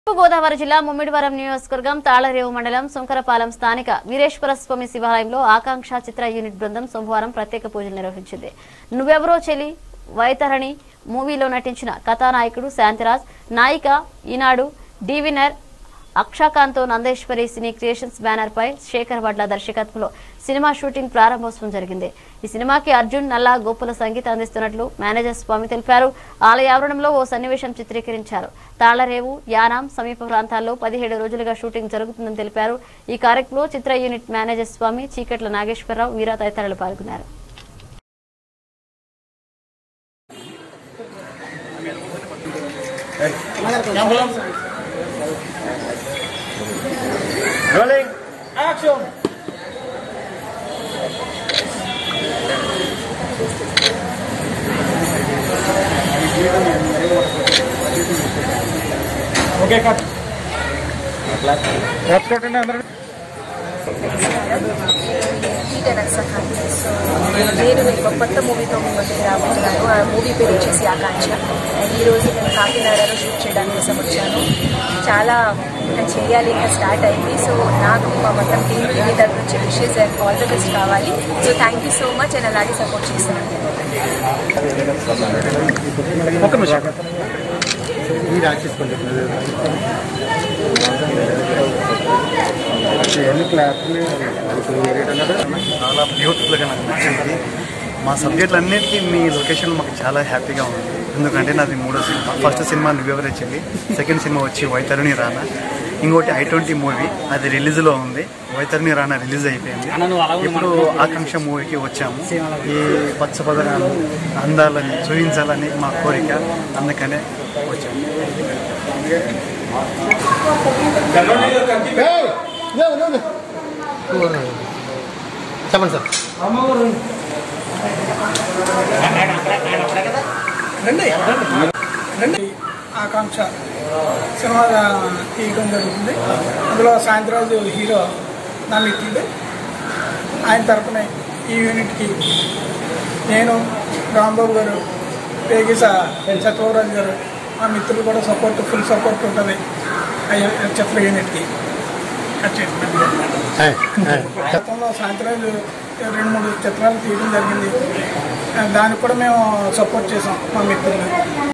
గోదావరి జిల్లా ముమ్మిడివరం నియోజకవర్గం తాళరేవు మండలం సుంకరపాలెం స్థానిక వీరేశ్వర స్వామి శివాలయంలో ఆకాంక్ష చిత్ర యూనిట్ బృందం సోమవారం ప్రత్యేక పూజలు నిర్వహించింది. నువ్వెవరో చెలి వైతరణి మూవీలో నటించిన కథానాయకుడు శాంతిరాజ్, నాయిక ఈనాడు డివినర్ అక్షాకాంతో నందేశ్వరి సినీ క్రియేషన్స్ బ్యానర్ పై శేఖర్ వడ్ల దర్శకత్వంలో సినిమా షూటింగ్ ప్రారంభోత్సవం జరిగింది. ఈ సినిమాకి అర్జున్ నల్లా గోపుల సంగీతం అందిస్తున్నట్లు మేనేజర్ స్వామి తెలిపారు. ఆలయ ఆవరణంలో ఓ సన్నివేశం చిత్రీకరించారు. తాళరేవు, యానాం సమీప ప్రాంతాల్లో 17 రోజులుగా షూటింగ్ జరుగుతుందని తెలిపారు. ఈ కార్యక్రమంలో చిత్ర యూనిట్ మేనేజర్ స్వామి, చీకట్ల నాగేశ్వరరావు, వీరా తదితరులు పాల్గొన్నారు. Rolling action. Okay, cut. What's cut in under? నేను కొత్త మూవీతో ముందుకు రాబోతున్నాను. ఆ మూవీ పేరు వచ్చేసి ఆకాంక్ష. ఈ రోజు నేను కాకినాడలో షూట్ చేయడానికి కోసం వచ్చాను. చాలా ఇంకా చేయాలి, ఇంకా స్టార్ట్ అయింది. సో నాకు మా మొత్తం టీంకి మీ తరఫు నుంచి wishes and all the best కావాలి. So thank you so much and అలాగే సపోర్ట్ చేస్తున్నాను. చాలా బ్యూటిఫుల్గా నాకు నచ్చింది. మా సబ్జెక్టులు అన్నిటికీ మీ లొకేషన్ మాకు చాలా హ్యాపీగా ఉంది. ఎందుకంటే నాది 3వ సినిమా. ఫస్ట్ సినిమా నువ్వెవరో చెలి, సెకండ్ సినిమా వచ్చి వైతరణి రానా, ఇంకోటి I20 మూవీ అది రిలీజ్లో ఉంది. వైతరణి రానా రిలీజ్ అయిపోయింది. ఇప్పుడు ఆకాంక్ష మూవీకి వచ్చాము. ఈ పచ్చపదనాలు అందాలని చూపించాలని మా కోరిక, అందుకనే వచ్చాము. చెప్పండి సార్. ఆకాంక్ష సినిమా తీయడం జరుగుతుంది. అందులో శాంతిరాజు హీరో నన్ను ఆయన తరపున ఈ యూనిట్కి నేను, రాంబాబు గారు, పేగిస సత్యవరాజు గారు, మా మిత్రులు కూడా ఫుల్ సపోర్ట్ ఉంటుంది చిత్ర యూనిట్కి. గతంలో శాంతిరాజు 2-3 చిత్రాలు తీయడం జరిగింది. దానికి కూడా మేము సపోర్ట్ చేసాం మా మిత్రులు.